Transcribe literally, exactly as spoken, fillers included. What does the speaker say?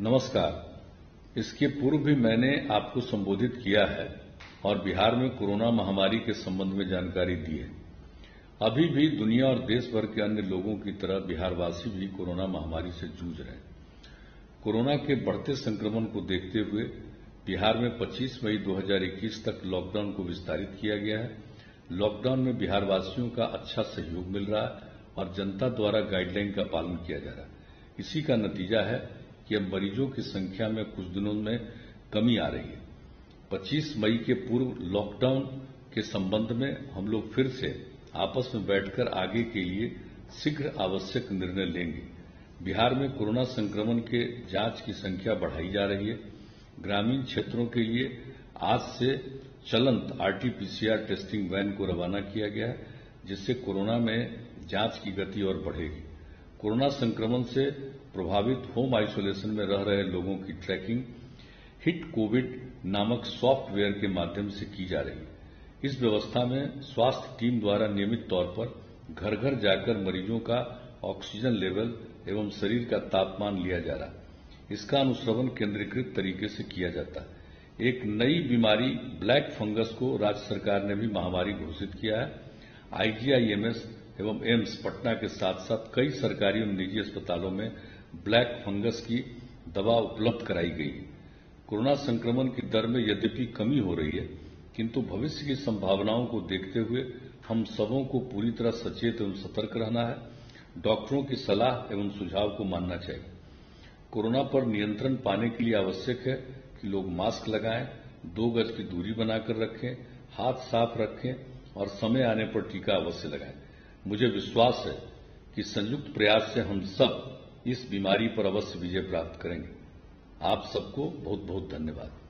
नमस्कार। इसके पूर्व भी मैंने आपको संबोधित किया है और बिहार में कोरोना महामारी के संबंध में जानकारी दी है। अभी भी दुनिया और देश भर के अन्य लोगों की तरह बिहारवासी भी कोरोना महामारी से जूझ रहे हैं। कोरोना के बढ़ते संक्रमण को देखते हुए बिहार में पच्चीस मई दो हज़ार इक्कीस तक लॉकडाउन को विस्तारित किया गया है। लॉकडाउन में बिहारवासियों का अच्छा सहयोग मिल रहा है और जनता द्वारा गाइडलाइन का पालन किया जा रहा है। इसी का नतीजा है कि अब मरीजों की संख्या में कुछ दिनों में कमी आ रही है। पच्चीस मई के पूर्व लॉकडाउन के संबंध में हम लोग फिर से आपस में बैठकर आगे के लिए शीघ्र आवश्यक निर्णय लेंगे। बिहार में कोरोना संक्रमण के जांच की संख्या बढ़ाई जा रही है। ग्रामीण क्षेत्रों के लिए आज से चलंत आरटीपीसीआर टेस्टिंग वैन को रवाना किया गया है, जिससे कोरोना में जांच की गति और बढ़ेगी। कोरोना संक्रमण से प्रभावित होम आइसोलेशन में रह रहे लोगों की ट्रैकिंग हिट कोविड नामक सॉफ्टवेयर के माध्यम से की जा रही है। इस व्यवस्था में स्वास्थ्य टीम द्वारा नियमित तौर पर घर घर जाकर मरीजों का ऑक्सीजन लेवल एवं शरीर का तापमान लिया जा रहा है। इसका अनुश्रवण केंद्रीकृत तरीके से किया जाता है। एक नई बीमारी ब्लैक फंगस को राज्य सरकार ने भी महामारी घोषित किया है। आईजीआईएमएस एवं एम्स पटना के साथ साथ कई सरकारी और निजी अस्पतालों में ब्लैक फंगस की दवा उपलब्ध कराई गई है। कोरोना संक्रमण की दर में यद्यपि कमी हो रही है, किंतु भविष्य की संभावनाओं को देखते हुए हम सबों को पूरी तरह सचेत एवं सतर्क रहना है। डॉक्टरों की सलाह एवं सुझाव को मानना चाहिए। कोरोना पर नियंत्रण पाने के लिए आवश्यक है कि लोग मास्क लगाएं, दो गज की दूरी बनाकर रखें, हाथ साफ रखें और समय आने पर टीका अवश्य लगाएं। मुझे विश्वास है कि संयुक्त प्रयास से हम सब इस बीमारी पर अवश्य विजय प्राप्त करेंगे। आप सबको बहुत बहुत धन्यवाद।